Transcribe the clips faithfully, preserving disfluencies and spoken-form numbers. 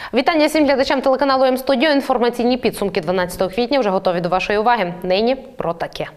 Вітання всім глядачам телеканалу М-Студіо. Інформаційні підсумки дванадцятого квітня вже готові до вашої уваги. Нині про таке.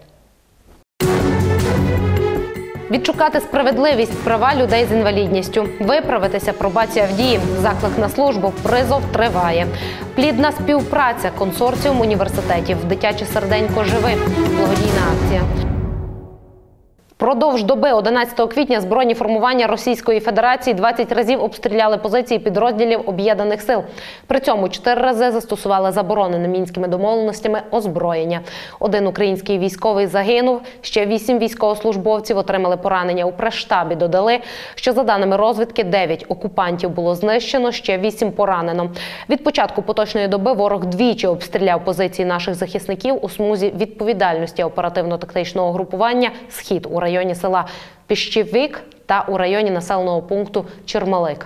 Відшукати справедливість, права людей з інвалідністю. Виправитися, пробація в дії. Заклик на службу, призов триває. Плідна співпраця, консорціум університетів. Дитяче серденько живи. Благодійна акція. Продовж доби одинадцятого квітня збройні формування Російської Федерації двадцять разів обстріляли позиції підрозділів Об'єднаних сил. При цьому чотири рази застосували заборонене мінськими домовленостями озброєння. Один український військовий загинув, ще вісім військовослужбовців отримали поранення. У прес-штабі додали, що за даними розвідки дев'ять окупантів було знищено, ще вісім поранено. Від початку поточної доби ворог двічі обстріляв позиції наших захисників у смузі відповідальності оперативно-тактичного групування «Схід» у районі районі села Піщівик та у районі населеного пункту Чермалик.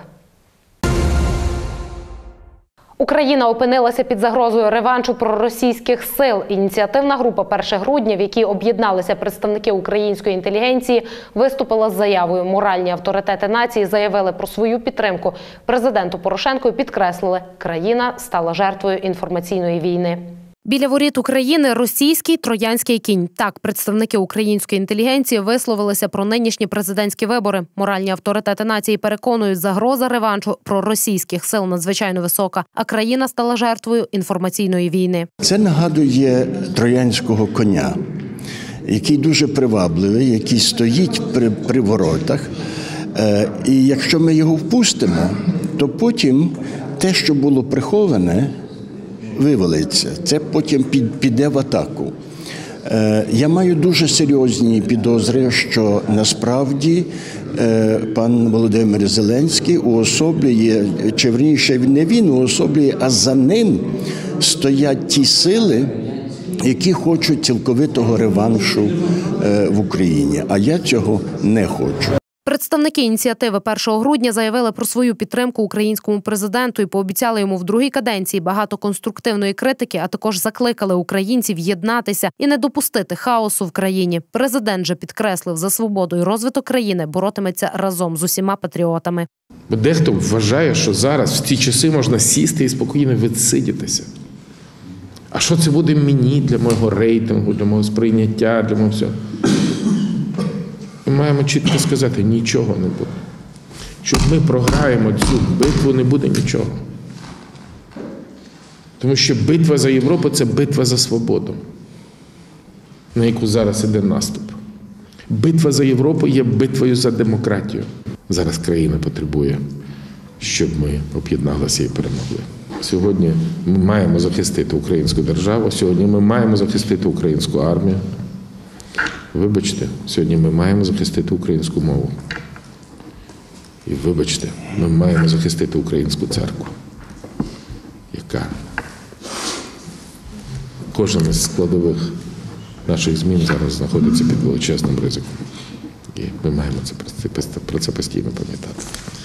Україна опинилася під загрозою реваншу проросійських сил. Ініціативна група «Перше грудня», в якій об'єдналися представники української інтелігенції, виступила з заявою. Моральні авторитети нації заявили про свою підтримку президенту Порошенку і підкреслили, країна стала жертвою інформаційної війни. Біля воріт України російський троянський кінь. Так, представники української інтелігенції висловилися про нинішні президентські вибори. Моральні авторитети нації переконують, загроза реваншу проросійських сил надзвичайно висока, а країна стала жертвою інформаційної війни. Це нагадує троянського коня, який дуже привабливий, який стоїть при, при воротах. Е, і якщо ми його впустимо, то потім те, що було приховане, вивалиться. Це потім піде в атаку. Я маю дуже серйозні підозри, що насправді пан Володимир Зеленський уособлює, чи вірніше не він уособлює, а за ним стоять ті сили, які хочуть цілковитого реваншу в Україні. А я цього не хочу. Представники ініціативи першого грудня заявили про свою підтримку українському президенту і пообіцяли йому в другій каденції багато конструктивної критики, а також закликали українців єднатися і не допустити хаосу в країні. Президент же підкреслив, за свободу і розвиток країни боротиметься разом з усіма патріотами. Бо дехто вважає, що зараз в ці часи можна сісти і спокійно відсидітися. А що це буде мені, для мого рейтингу, для мого сприйняття, для мого всього? Ми маємо чітко сказати, нічого не буде. Щоб ми програємо цю битву, не буде нічого. Тому що битва за Європу – це битва за свободу, на яку зараз іде наступ. Битва за Європу є битвою за демократію. Зараз країна потребує, щоб ми об'єдналися і перемогли. Сьогодні ми маємо захистити українську державу, сьогодні ми маємо захистити українську армію. Вибачте, сьогодні ми маємо захистити українську мову. І вибачте, ми маємо захистити українську церкву, яка кожен із складових наших змін зараз знаходиться під величезним ризиком. І ми маємо це, про це постійно пам'ятати.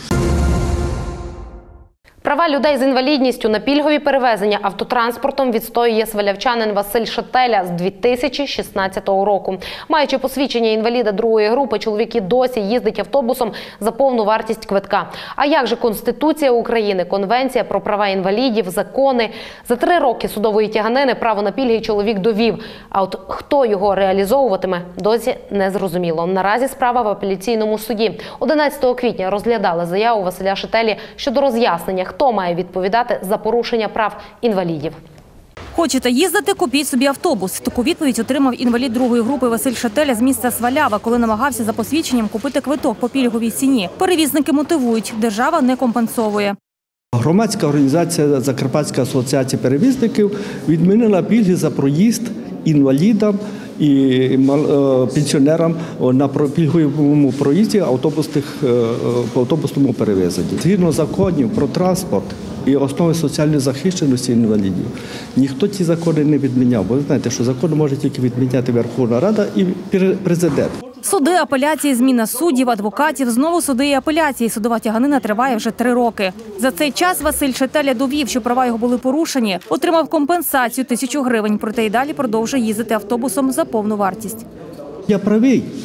Права людей з інвалідністю на пільгові перевезення автотранспортом відстоює свалявчанин Василь Шателя з дві тисячі шістнадцятого року. Маючи посвідчення інваліда другої групи, чоловік і досі їздить автобусом за повну вартість квитка. А як же Конституція України, Конвенція про права інвалідів, закони? За три роки судової тяганини право на пільги чоловік довів. А от хто його реалізовуватиме, досі не зрозуміло. Наразі справа в апеляційному суді. одинадцятого квітня розглядали заяву Василя Шателі щодо роз'яснення, хто має відповідати за порушення прав інвалідів. Хочете їздити – купіть собі автобус. Таку відповідь отримав інвалід другої групи Василь Шателя з міста Свалява, коли намагався за посвідченням купити квиток по пільговій ціні. Перевізники мотивують – держава не компенсовує. Громадська організація Закарпатська асоціація перевізників відмінила пільги за проїзд інвалідам і пенсіонерам на пільговому проїзді автобусних, по автобусному перевезенні. Згідно законів про транспорт і основи соціальної захищеності інвалідів, ніхто ці закони не відміняв. Бо ви знаєте, що закони може тільки відміняти Верховна Рада і президент. Суди, апеляції, зміна суддів, адвокатів, знову суди і апеляції. Судова тяганина триває вже три роки. За цей час Василь Шателя довів, що права його були порушені, отримав компенсацію тисячу гривень, проте й далі продовжує їздити автобусом за повну вартість. Я правий.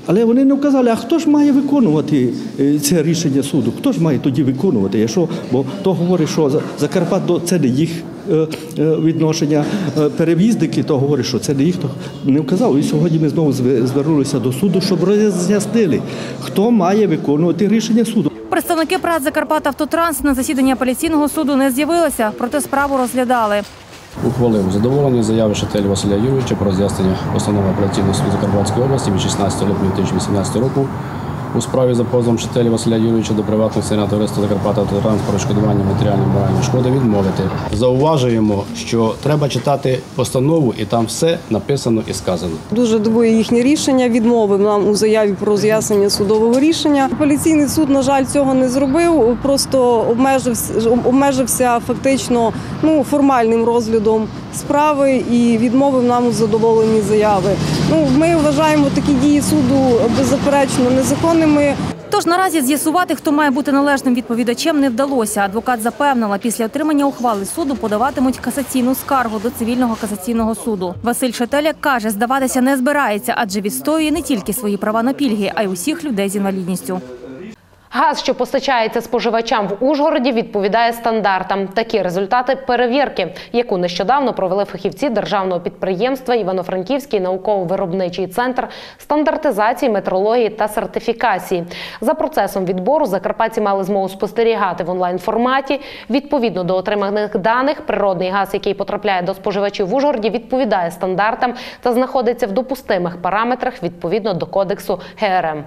Але вони не вказали, а хто ж має виконувати це рішення суду? Хто ж має тоді виконувати? Якщо, бо то говорить, що Закарпаття – це не їх відношення, перевізники, то говорить, що це не їх, то не вказав. І сьогодні ми знову звернулися до суду, щоб роз'яснили, хто має виконувати рішення суду. Представники ПРАТ «Закарпаттавтотранс» на засіданні апеляційного суду не з'явилися, проте справу розглядали. Ухвалив задоволення заяви Шателя Василя Юрійовича про роз'яснення постанови апеляційного суду Закарпатської області від шістнадцятого липня дві тисячі вісімнадцятого року у справі за позовом Шателя Василя Юрійовича до приватного акціонерного товариства «Закарпаттавтотранс» про відшкодування матеріальної і моральної шкоди відмовити. Зауважуємо, що треба читати постанову, і там все написано і сказано. Дуже дивує їхнє рішення, відмовив нам у заяві про роз'яснення судового рішення. Апеляційний суд, на жаль, цього не зробив, просто обмежився, обмежився фактично ну, формальним розглядом справи і відмовив нам у задоволенні заяви. Ну, ми вважаємо такі дії суду беззаперечно незаконними. Тож наразі з'ясувати, хто має бути належним відповідачем, не вдалося. Адвокат запевнила, після отримання ухвали суду подаватимуть касаційну скаргу до цивільного касаційного суду. Василь Шателя каже, здаватися не збирається, адже відстоює не тільки свої права на пільги, а й усіх людей з інвалідністю. Газ, що постачається споживачам в Ужгороді, відповідає стандартам. Такі результати перевірки, яку нещодавно провели фахівці державного підприємства Івано-Франківський науково-виробничий центр стандартизації, метрології та сертифікації. За процесом відбору закарпатці мали змогу спостерігати в онлайн-форматі. Відповідно до отриманих даних, природний газ, який потрапляє до споживачів в Ужгороді, відповідає стандартам та знаходиться в допустимих параметрах відповідно до кодексу Ге Ер Ем.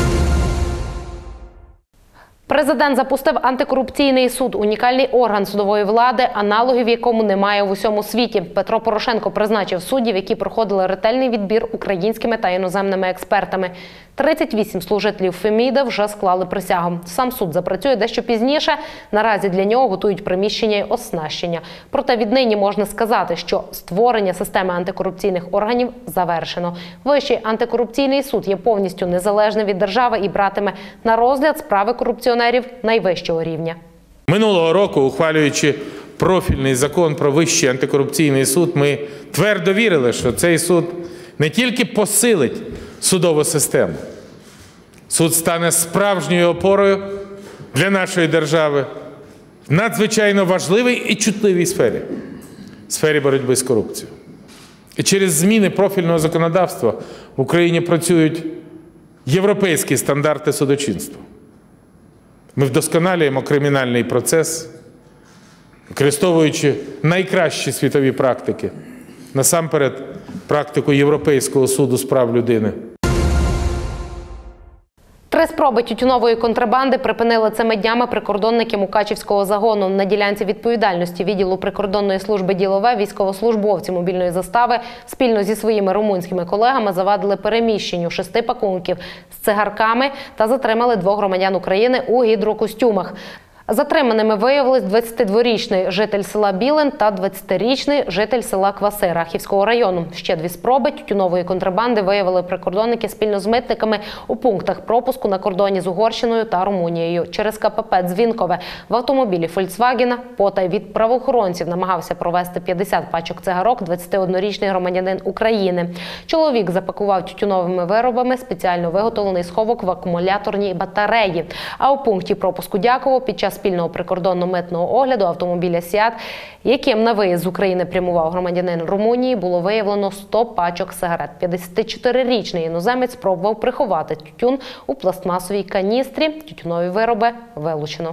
Президент запустив антикорупційний суд – унікальний орган судової влади, аналогів якому немає в усьому світі. Петро Порошенко призначив суддів, які проходили ретельний відбір українськими та іноземними експертами. тридцять вісім служителів Феміди вже склали присягу. Сам суд запрацює дещо пізніше. Наразі для нього готують приміщення і оснащення. Проте віднині можна сказати, що створення системи антикорупційних органів завершено. Вищий антикорупційний суд є повністю незалежним від держави і братиме на розгляд справи корупціонерів найвищого рівня. Минулого року, ухвалюючи профільний закон про Вищий антикорупційний суд, ми твердо вірили, що цей суд не тільки посилить судову систему, суд стане справжньою опорою для нашої держави в надзвичайно важливій і чутливій сфері – сфері боротьби з корупцією. І через зміни профільного законодавства в Україні працюють європейські стандарти судочинства. Ми вдосконалюємо кримінальний процес, використовуючи найкращі світові практики, насамперед практику Європейського суду з прав людини. Три спроби тютюнової контрабанди припинили цими днями прикордонники Мукачівського загону. На ділянці відповідальності відділу прикордонної служби «Ділове» військовослужбовці мобільної застави спільно зі своїми румунськими колегами завадили переміщенню шести пакунків з цигарками та затримали двох громадян України у гідрокостюмах. Затриманими виявились двадцятидворічний житель села Білин та двадцятирічний житель села Кваси Рахівського району. Ще дві спроби тютюнової контрабанди виявили прикордонники спільно з митниками у пунктах пропуску на кордоні з Угорщиною та Румунією. Через ка пе пе «Дзвінкове» в автомобілі «Фольксвагена» потай від правоохоронців намагався провезти п'ятдесят пачок цигарок двадцятиоднорічний громадянин України. Чоловік запакував тютюновими виробами спеціально виготовлений сховок в акумуляторній батареї. А у пункті пропуску Дяково під час спільного прикордонно-митного огляду автомобіля «Сіат», яким на виїзд з України прямував громадянин Румунії, було виявлено сто пачок сигарет. п'ятдесятичотирирічний іноземець спробував приховати тютюн у пластмасовій каністрі. Тютюнові вироби вилучено.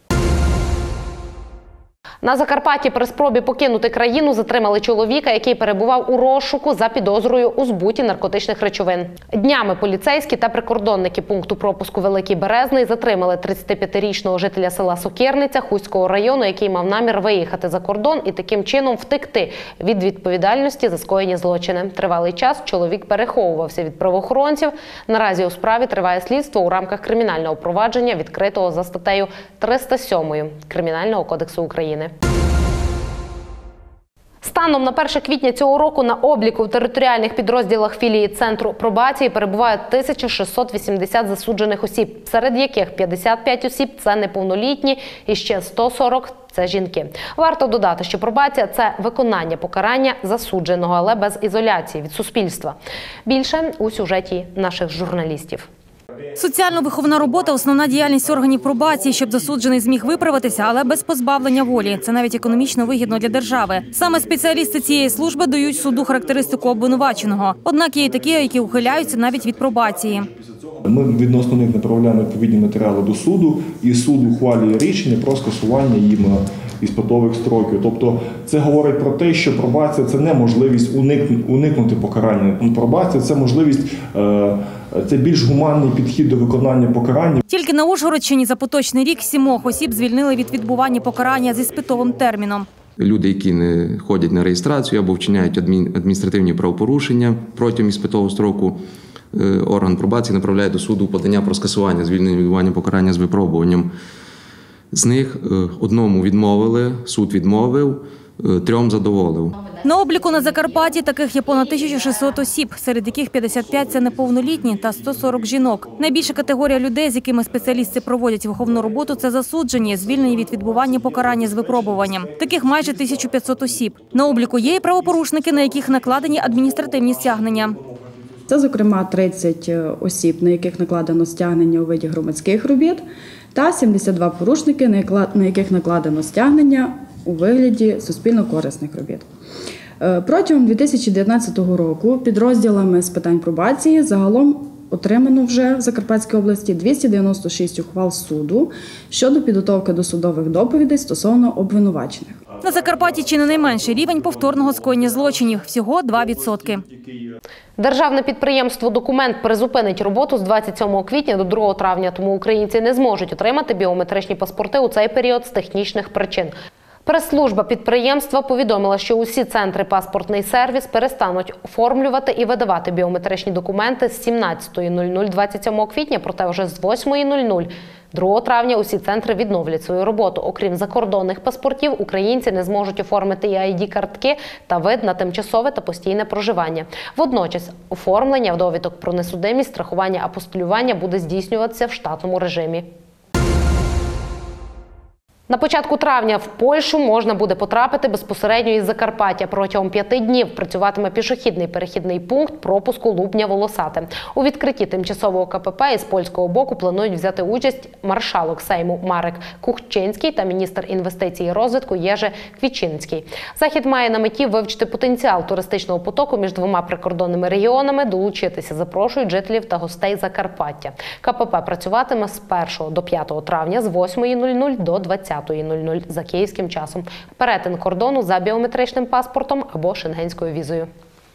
На Закарпатті при спробі покинути країну затримали чоловіка, який перебував у розшуку за підозрою у збуті наркотичних речовин. Днями поліцейські та прикордонники пункту пропуску Великий Березний затримали тридцятип'ятирічного жителя села Сокирниця Хуського району, який мав намір виїхати за кордон і таким чином втекти від відповідальності за скоєні злочини. Тривалий час чоловік переховувався від правоохоронців. Наразі у справі триває слідство у рамках кримінального провадження, відкритого за статтею триста сьомою Кримінального кодексу України. Станом на перше квітня цього року на обліку в територіальних підрозділах філії Центру пробації перебуває тисяча шістсот вісімдесят засуджених осіб, серед яких п'ятдесят п'ять осіб – це неповнолітні і ще сто сорок – це жінки. Варто додати, що пробація – це виконання покарання засудженого, але без ізоляції від суспільства. Більше у сюжеті наших журналістів. Соціально-виховна робота – основна діяльність органів пробації, щоб засуджений зміг виправитися, але без позбавлення волі. Це навіть економічно вигідно для держави. Саме спеціалісти цієї служби дають суду характеристику обвинуваченого. Однак є й такі, які ухиляються навіть від пробації. Ми відносно них направляємо відповідні матеріали до суду, і суд ухвалює рішення про скасування їм іспитових строків. Тобто це говорить про те, що пробація – це не можливість уникнути покарання. Пробація – це можливість, це більш гуманний підхід до виконання покарання. Тільки на Ужгородщині за поточний рік сімох осіб звільнили від відбування покарання з іспитовим терміном. Люди, які не ходять на реєстрацію або вчиняють адміністративні правопорушення протягом іспитового строку, орган пробації направляє до суду подання про скасування звільнення від відбування покарання з випробуванням. З них одному відмовили, суд відмовив, трьом задоволив. На обліку на Закарпатті таких є понад тисяча шістсот осіб, серед яких п'ятдесят п'ять – це неповнолітні та сто сорок – жінок. Найбільша категорія людей, з якими спеціалісти проводять виховну роботу – це засуджені, звільнені від відбування покарання з випробуванням. Таких майже тисяча п'ятсот осіб. На обліку є і правопорушники, на яких накладені адміністративні стягнення. Це, зокрема, тридцять осіб, на яких накладено стягнення у виді громадських робіт, та сімдесят два порушники, на яких накладено стягнення у вигляді суспільно-корисних робіт. Протягом дві тисячі дев'ятнадцятого року підрозділами з питань пробації загалом отримано вже в Закарпатській області двісті дев'яносто шість ухвал суду щодо підготовки до судових доповідей стосовно обвинувачених. На Закарпатті чи не найменший рівень повторного скоєння злочинів – всього два відсотки. Державне підприємство «Документ» призупинить роботу з двадцять сьомого квітня до другого травня, тому українці не зможуть отримати біометричні паспорти у цей період з технічних причин. Прес-служба підприємства повідомила, що усі центри «Паспортний сервіс» перестануть оформлювати і видавати біометричні документи з сімнадцятої нуль нуль двадцять сьомого квітня, проте вже з восьмої нуль нуль другого травня усі центри відновлять свою роботу. Окрім закордонних паспортів, українці не зможуть оформити і ай ді-картки та вид на тимчасове та постійне проживання. Водночас оформлення довідок про несудимість, страхування, апостилювання буде здійснюватися в штатному режимі. На початку травня в Польщу можна буде потрапити безпосередньо із Закарпаття. Протягом п'яти днів працюватиме пішохідний перехідний пункт пропуску Лубня-Волосате. У відкритті тимчасового ка пе пе із польського боку планують взяти участь маршалок Сейму Марек Кухчинський та міністр інвестицій і розвитку Єжи Квічинський. Захід має на меті вивчити потенціал туристичного потоку між двома прикордонними регіонами, долучитися запрошують жителів та гостей Закарпаття. ка пе пе працюватиме з першого до п'ятого травня з восьмої нуль нуль до двадцятої нуль нуль за київським часом. Перетин кордону за біометричним паспортом або шенгенською візою.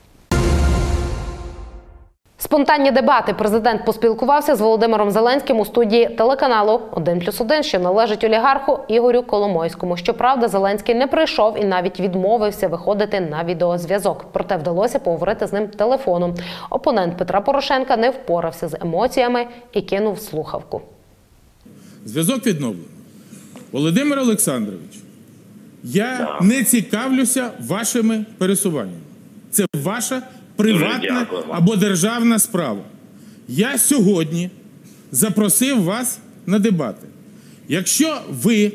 Спонтанні дебати. Президент поспілкувався з Володимиром Зеленським у студії телеканалу один плюс один, що належить олігарху Ігорю Коломойському. Щоправда, Зеленський не прийшов і навіть відмовився виходити на відеозв'язок. Проте вдалося поговорити з ним телефоном. Опонент Петра Порошенка не впорався з емоціями і кинув слухавку. Зв'язок відновлений. Володимир Олександрович, я не цікавлюся вашими пересуваннями. Це ваша приватна або державна справа. Я сьогодні запросив вас на дебати. Якщо ви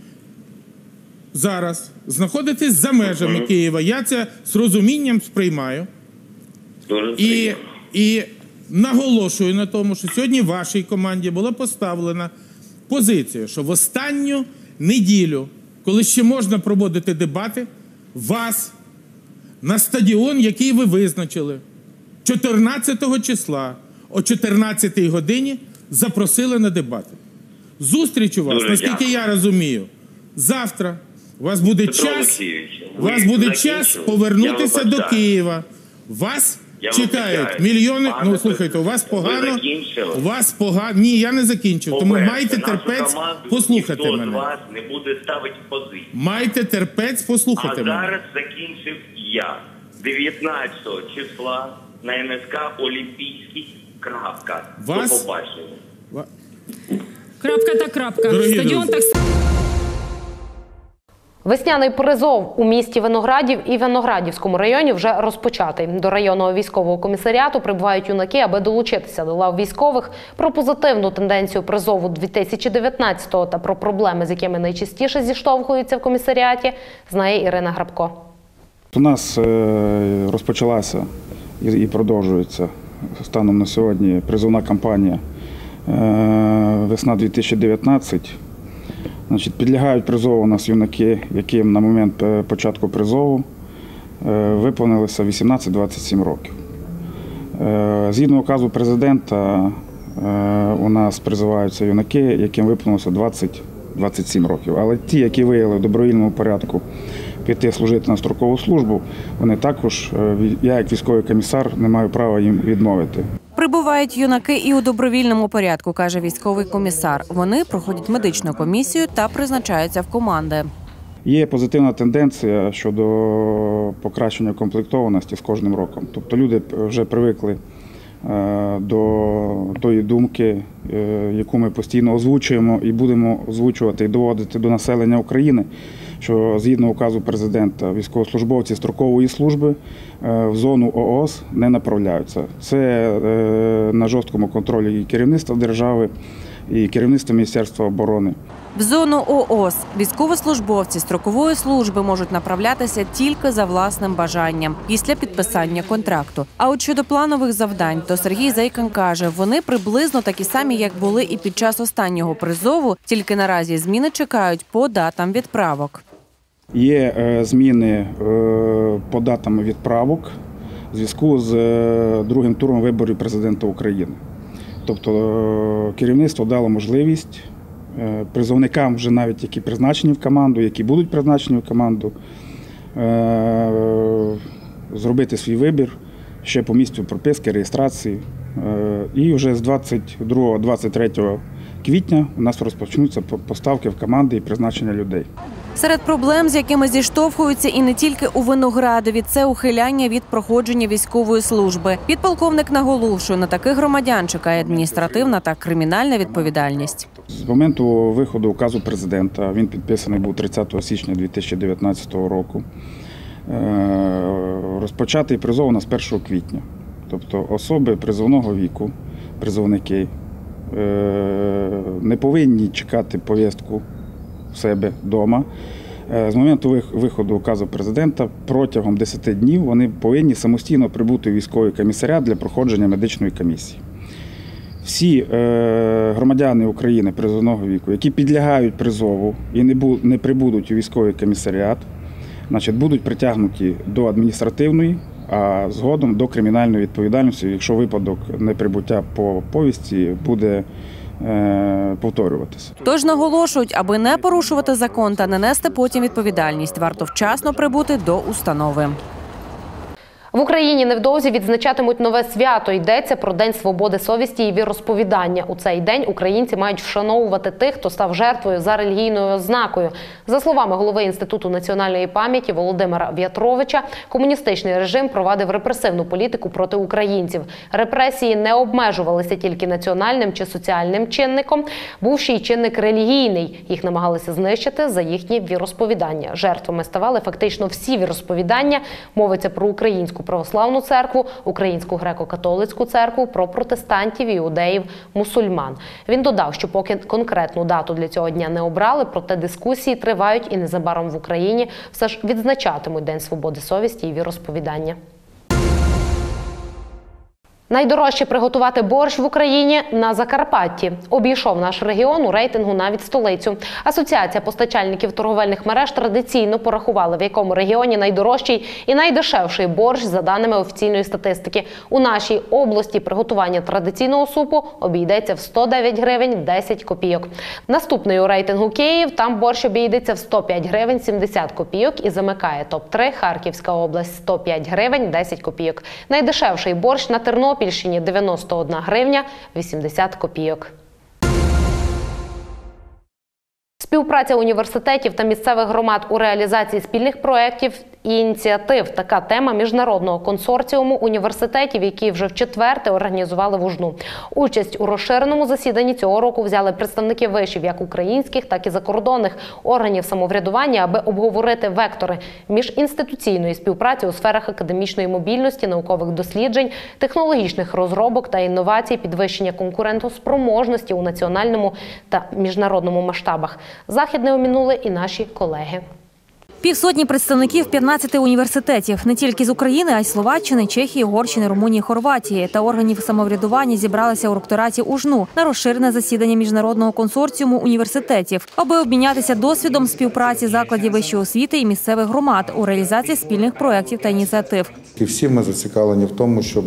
зараз знаходитесь за межами Києва, я це з розумінням сприймаю і, і наголошую на тому, що сьогодні вашій команді була поставлена позиція, що в останню неділю, коли ще можна проводити дебати, вас на стадіон, який ви визначили, чотирнадцятого числа о чотирнадцятій годині запросили на дебати. Зустріч у вас, Дуже наскільки дякую. я розумію, завтра. У вас буде Петро час, у ви вас буде час закінчили? повернутися Я до вибачаю. Києва. Вас Я чекають вибачаю. мільйони. Пане Ну, слухайте, у вас ви погано. закінчили? У вас погано. Ні, я не закінчив. Тому По-перше, майте нашу терпець команду послухати ніхто мене. з вас не буде ставити в позицію. Майте терпець послухати А мене. зараз закінчив я. дев'ятнадцятого числа на ен ес ка Олімпійський. Крапка. Вас- До побачення. Крапка та крапка. Дорогі Стадіон друзі. так Весняний призов у місті Виноградів і Виноградівському районі вже розпочатий. До районного військового комісаріату прибувають юнаки, аби долучитися до лав військових. Про позитивну тенденцію призову дві тисячі дев'ятнадцятого та про проблеми, з якими найчастіше зіштовхуються в комісаріаті, знає Ірина Грабко. У нас розпочалася і продовжується станом на сьогодні призовна кампанія «Весна дві тисячі дев'ятнадцять». Значить, підлягають призову у нас юнаки, яким на момент початку призову виповнилося вісімнадцять - двадцять сім років. Згідно указу президента, у нас призиваються юнаки, яким виповнилося двадцять - двадцять сім років. Але ті, які виявили в добровільному порядку піти служити на строкову службу, вони також, я як військовий комісар, не маю права їм відмовити. Прибувають юнаки і у добровільному порядку, каже військовий комісар. Вони проходять медичну комісію та призначаються в команди. Є позитивна тенденція щодо покращення комплектованості з кожним роком. Тобто люди вже привикли до тої думки, яку ми постійно озвучуємо і будемо озвучувати і доводити до населення України, що згідно указу президента військовослужбовці строкової служби в зону ООС не направляються. Це на жорсткому контролі і керівництва держави, і керівництва Міністерства оборони. В зону ООС військовослужбовці строкової служби можуть направлятися тільки за власним бажанням після підписання контракту. А от щодо планових завдань, то Сергій Зайкин каже, вони приблизно такі самі, як були і під час останнього призову, тільки наразі зміни чекають по датам відправок. Є зміни по датам відправок у зв'язку з другим туром виборів президента України. Тобто керівництво дало можливість призовникам, вже навіть які призначені в команду, які будуть призначені в команду, зробити свій вибір ще по місцю прописки, реєстрації. І вже з двадцять другого - двадцять третього квітня у нас розпочнуться поставки в команди і призначення людей. Серед проблем, з якими зіштовхуються і не тільки у Виноградові, це ухиляння від проходження військової служби. Підполковник наголошує, на таких громадян чекає адміністративна та кримінальна відповідальність. З моменту виходу указу президента, він підписаний був тридцятого січня дві тисячі дев'ятнадцятого року, розпочатий призов у нас першого квітня. Тобто особи призовного віку, призовники, не повинні чекати повістку в себе вдома. З моменту виходу указу президента протягом десяти днів вони повинні самостійно прибути у військовий комісаріат для проходження медичної комісії. Всі громадяни України призовного віку, які підлягають призову і не прибудуть у військовий комісаріат, значить, будуть притягнуті до адміністративної, а згодом до кримінальної відповідальності, якщо випадок неприбуття по повістці буде повторюватися. Тож наголошують, аби не порушувати закон та не нести потім відповідальність, варто вчасно прибути до установи. В Україні невдовзі відзначатимуть нове свято. Йдеться про День свободи совісті і віросповідання. У цей день українці мають вшановувати тих, хто став жертвою за релігійною ознакою. За словами голови Інституту національної пам'яті Володимира В'ятровича, комуністичний режим провадив репресивну політику проти українців. Репресії не обмежувалися тільки національним чи соціальним чинником. Був ще й чинник релігійний. Їх намагалися знищити за їхні віросповідання. Жертвами ставали фактично всі віросповідання. Мовиться про українську православну церкву, Українську греко-католицьку церкву, про протестантів, іудеїв, мусульман. Він додав, що поки конкретну дату для цього дня не обрали, проте дискусії тривають і незабаром в Україні все ж відзначатимуть День свободи совісті і віросповідання. Найдорожче приготувати борщ в Україні на Закарпатті. Обійшов наш регіон у рейтингу навіть столицю. Асоціація постачальників торговельних мереж традиційно порахувала, в якому регіоні найдорожчий і найдешевший борщ за даними офіційної статистики. У нашій області приготування традиційного супу обійдеться в сто дев'ять гривень десять копійок. Наступний у рейтингу Київ, там борщ обійдеться в сто п'ять гривень сімдесят копійок і замикає топ три Харківська область – сто п'ять гривень десять копійок. Найдешевший борщ на Тернопільщині Тернопільщині дев'яносто одна гривня вісімдесят копійок. Співпраця університетів та місцевих громад у реалізації спільних проєктів ініціатив. Така тема міжнародного консорціуму університетів, які вже вчетверте організували в Ужну. Участь у розширеному засіданні цього року взяли представники вишів як українських, так і закордонних органів самоврядування, аби обговорити вектори міжінституційної співпраці у сферах академічної мобільності, наукових досліджень, технологічних розробок та інновацій, підвищення конкурентоспроможності у національному та міжнародному масштабах. Захід не оминули і наші колеги. Півсотні представників п'ятнадцяти університетів не тільки з України, а й Словаччини, Чехії, Угорщини, Румунії, Хорватії та органів самоврядування зібралися у ректораті Ужну на розширене засідання міжнародного консорціуму університетів, аби обмінятися досвідом співпраці закладів вищої освіти і місцевих громад у реалізації спільних проєктів та ініціатив. І всі ми зацікавлені в тому, щоб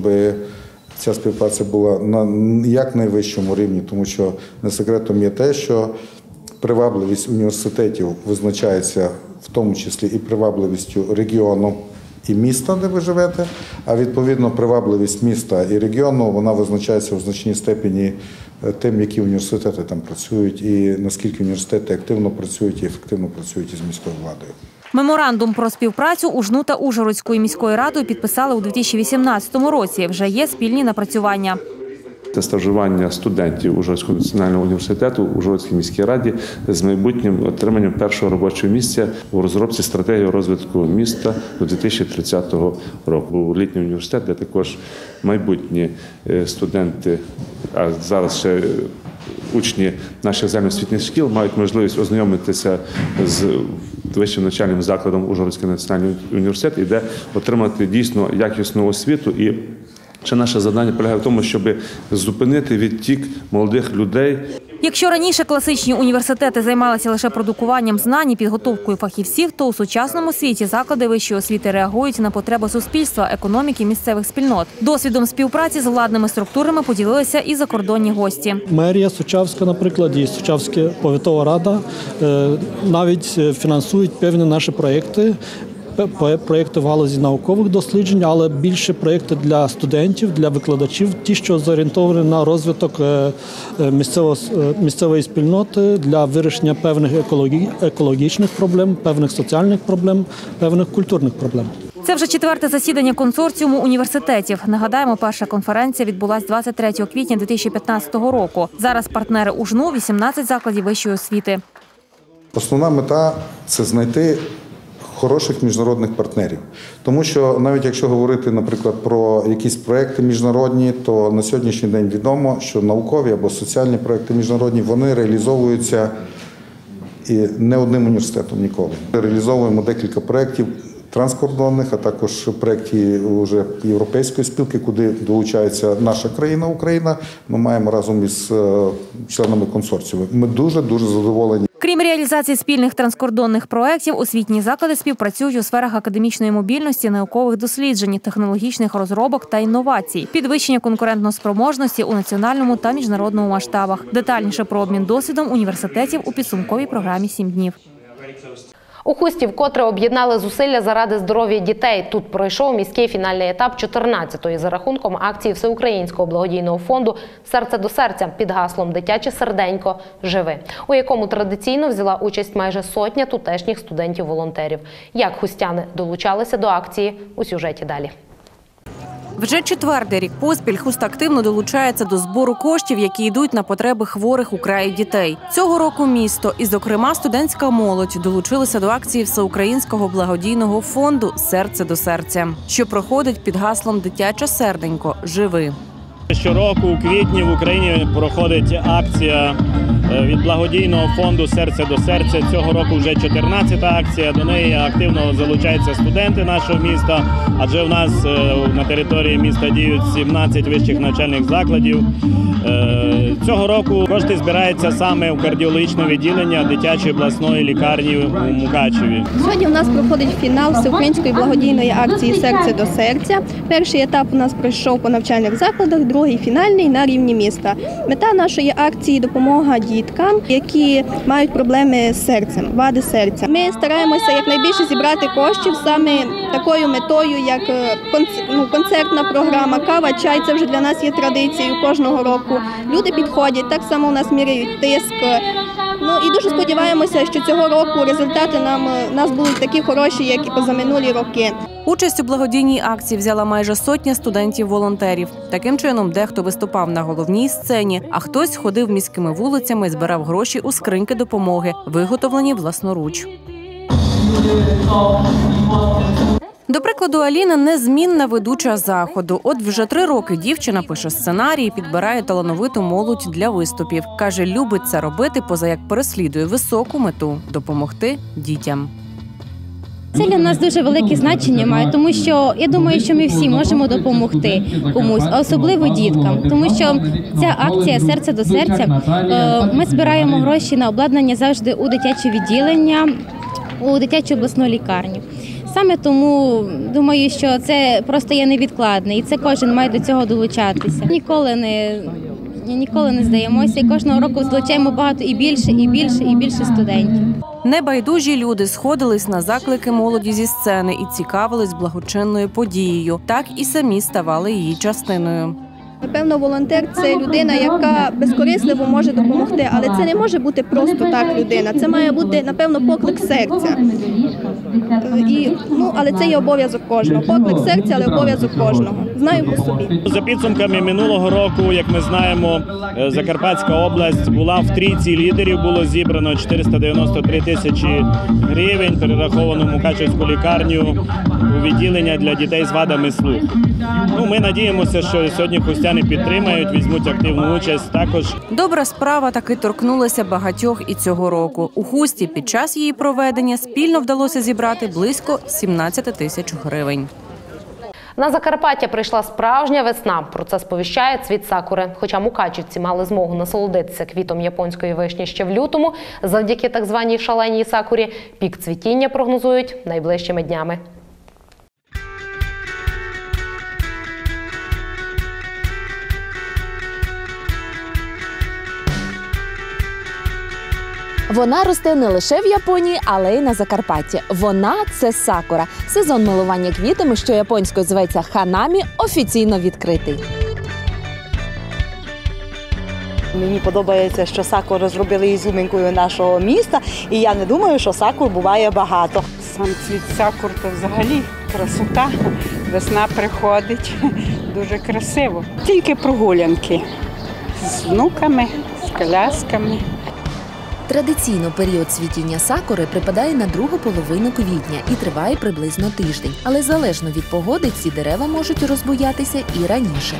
ця співпраця була на якнайвищому рівні, тому що не секретом є те, що привабливість університетів визначається в тому числі і привабливістю регіону і міста, де ви живете, а відповідно привабливість міста і регіону, вона визначається в значній степені тим, які університети там працюють і наскільки університети активно працюють і ефективно працюють із міською владою. Меморандум про співпрацю Ужну та Ужгородською міською радою підписали у дві тисячі вісімнадцятому році. Вже є спільні напрацювання. Це стажування студентів Ужгородського національного університету у Ужгородській міській раді з майбутнім отриманням першого робочого місця у розробці стратегії розвитку міста до дві тисячі тридцятого року. У літній університет, де також майбутні студенти, а зараз ще учні наших загальноосвітніх шкіл мають можливість ознайомитися з вищим навчальним закладом Ужгородський національний університет і де отримати дійсно якісну освіту. І ще наше завдання полягає в тому, щоб зупинити відтік молодих людей. Якщо раніше класичні університети займалися лише продукуванням знань і підготовкою фахівців, то у сучасному світі заклади вищої освіти реагують на потреби суспільства, економіки, місцевих спільнот. Досвідом співпраці з владними структурами поділилися і закордонні гості. Мерія Сучавська, наприклад, і Сучавська повітова рада навіть фінансують певні наші проєкти. Проєкти в галузі наукових досліджень, але більше проєкти для студентів, для викладачів, ті, що зорієнтовані на розвиток місцевої спільноти, для вирішення певних екологічних проблем, певних соціальних проблем, певних культурних проблем. Це вже четверте засідання консорціуму університетів. Нагадаємо, перша конференція відбулась двадцять третього квітня дві тисячі п'ятнадцятого року. Зараз партнери Ужну – вісімнадцять закладів вищої освіти. Основна мета – це знайти хороших міжнародних партнерів. Тому що навіть якщо говорити, наприклад, про якісь проекти міжнародні, то на сьогоднішній день відомо, що наукові або соціальні проекти міжнародні, вони реалізовуються і не одним університетом ніколи. Реалізовуємо декілька проєктів транскордонних, а також проєктів вже європейської спілки, куди долучається наша країна, Україна. Ми маємо разом із членами консорціуму. Ми дуже-дуже задоволені. Крім реалізації спільних транскордонних проєктів, освітні заклади співпрацюють у сферах академічної мобільності, наукових досліджень, технологічних розробок та інновацій, підвищення конкурентоспроможності у національному та міжнародному масштабах. Детальніше про обмін досвідом університетів у підсумковій програмі «Сім днів». У Хусті вкотре об'єднали зусилля заради здоров'я дітей. Тут пройшов міський фінальний етап чотирнадцятої за рахунком акції Всеукраїнського благодійного фонду «Серце до серця» під гаслом «Дитяче серденько живи», у якому традиційно взяла участь майже сотня тутешніх студентів-волонтерів. Як хустяни долучалися до акції – у сюжеті далі. Вже четвертий рік поспіль Хуст активно долучається до збору коштів, які йдуть на потреби хворих у краї дітей. Цього року місто і, зокрема, студентська молодь долучилися до акції Всеукраїнського благодійного фонду «Серце до серця», що проходить під гаслом «Дитяче серденько живи». Щороку у квітні в Україні проходить акція від благодійного фонду «Серце до серця». Цього року вже чотирнадцята акція. До неї активно залучаються студенти нашого міста, адже в нас на території міста діють сімнадцять вищих навчальних закладів. Цього року кошти збираються саме в кардіологічне відділення дитячої обласної лікарні у Мукачеві. Сьогодні у нас проходить фінал всеукраїнської благодійної акції «Серце до серця». Перший етап у нас пройшов по навчальних закладах, другий фінальний на рівні міста. Мета нашої акції – допомога дітям діткам, які мають проблеми з серцем, вади серця. Ми стараємося якнайбільше зібрати коштів саме такою метою, як ну, концертна програма, кава, чай. Це вже для нас є традицією кожного року. Люди підходять, так само у нас міряють тиск. Ну і дуже сподіваємося, що цього року результати нам нас будуть такі хороші, як і позаминулі роки. Участь у благодійній акції взяла майже сотня студентів-волонтерів. Таким чином, дехто виступав на головній сцені, а хтось ходив міськими вулицями і збирав гроші у скриньки допомоги, виготовлені власноруч. До прикладу, Аліна – незмінна ведуча заходу. От вже три роки дівчина пише сценарії і підбирає талановиту молодь для виступів. Каже, любить це робити, поза як переслідує високу мету – допомогти дітям. Це для нас дуже велике значення має, тому що я думаю, що ми всі можемо допомогти комусь, а особливо діткам. Тому що ця акція «Серце до серця», ми збираємо гроші на обладнання завжди у дитяче відділення, у дитячу обласну лікарню. Саме тому думаю, що це просто є невідкладне, і це кожен має до цього долучатися. Ніколи не, ніколи не здаємося, і кожного року залучаємо багато і більше, і більше, і більше студентів. Небайдужі люди сходились на заклики молоді зі сцени і цікавились благочинною подією. Так і самі ставали її частиною. Напевно, волонтер – це людина, яка безкорисливо може допомогти, але це не може бути просто так людина. Це має бути, напевно, поклик серця. І, ну, але це є обов'язок кожного. Поклик серця, але обов'язок кожного. Знаю по собі. За підсумками минулого року, як ми знаємо, Закарпатська область була в трійці лідерів, було зібрано чотириста дев'яносто три тисячі гривень, перераховано в Мукачівську лікарню у відділення для дітей з вадами слуху. Ну, ми надіємося, що сьогодні хустяни підтримають, візьмуть активну участь також. Добра справа таки торкнулася багатьох і цього року. У Хусті під час її проведення спільно вдалося зібрати близько сімнадцять тисяч гривень. На Закарпаття прийшла справжня весна. Про це сповіщає цвіт сакури. Хоча мукачівці мали змогу насолодитися квітом японської вишні ще в лютому, завдяки так званій шаленій сакурі, пік цвітіння прогнозують найближчими днями. Вона росте не лише в Японії, але й на Закарпатті. Вона – це сакура. Сезон милування квітами, що японською зветься ханамі, офіційно відкритий. Мені подобається, що сакуру зробили ізюминкою нашого міста, і я не думаю, що сакур буває багато. Сам цвіт сакур – то взагалі красота. Весна приходить, дуже красиво. Тільки прогулянки з внуками, з колясками. Традиційно період цвітіння сакури припадає на другу половину квітня і триває приблизно тиждень. Але залежно від погоди ці дерева можуть розбуятися і раніше.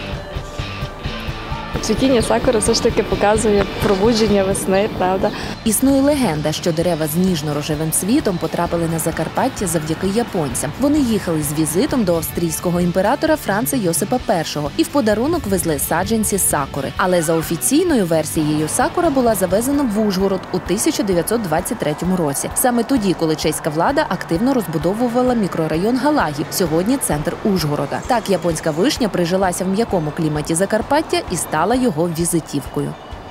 Цвітіння сакури все ж таки показує пробудження весни, правда? Існує легенда, що дерева з ніжно-рожевим цвітом потрапили на Закарпаття завдяки японцям. Вони їхали з візитом до австрійського імператора Франца Йосипа Першого і в подарунок везли саджанці сакури. Але за офіційною версією сакура була завезена в Ужгород у тисяча дев'ятсот двадцять третьому році. Саме тоді, коли чеська влада активно розбудовувала мікрорайон Галагів, сьогодні центр Ужгорода. Так японська вишня прижилася в м'якому кліматі Закарпаття і стала його візитівкою.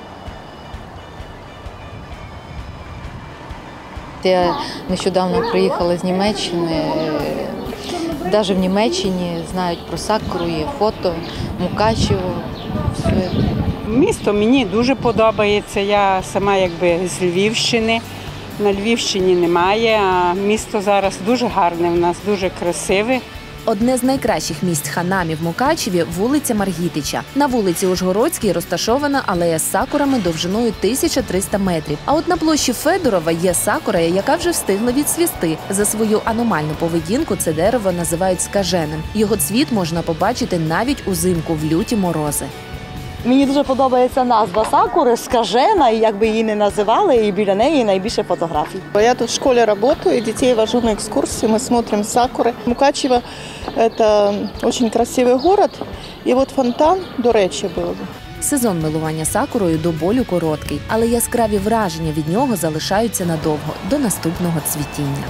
Я нещодавно приїхала з Німеччини. Навіть в Німеччині знають про сакуру, є фото, Мукачево. Все. Місто мені дуже подобається. Я сама якби з Львівщини. На Львівщині немає, а місто зараз дуже гарне в нас, дуже красиве. Одне з найкращих місць ханамі в Мукачеві – вулиця Маргітича. На вулиці Ужгородській розташована алея з сакурами довжиною тисяча триста метрів. А от на площі Федорова є сакура, яка вже встигла відцвісти. За свою аномальну поведінку це дерево називають скаженим. Його цвіт можна побачити навіть узимку в люті морози. Мені дуже подобається назва сакури, скажена, і як би її не називали, і біля неї найбільше фотографій. Я тут в школі працюю, дітей вожу на екскурсії, ми дивимося сакури. Мукачево – це дуже красивий город, і от фонтан, до речі, був. Сезон милування сакурою до болю короткий, але яскраві враження від нього залишаються надовго, до наступного цвітіння.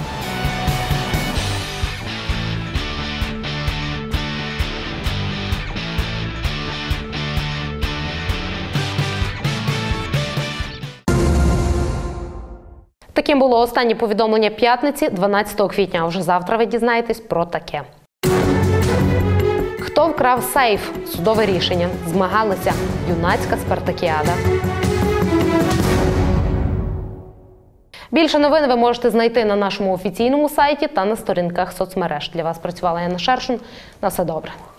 Таким було останнє повідомлення п'ятниці, дванадцятого квітня. А вже завтра ви дізнаєтесь про таке. Хто вкрав сейф? Судове рішення. Змагалися. Юнацька спартакіада. Більше новин ви можете знайти на нашому офіційному сайті та на сторінках соцмереж. Для вас працювала Яна Шершун. На все добре.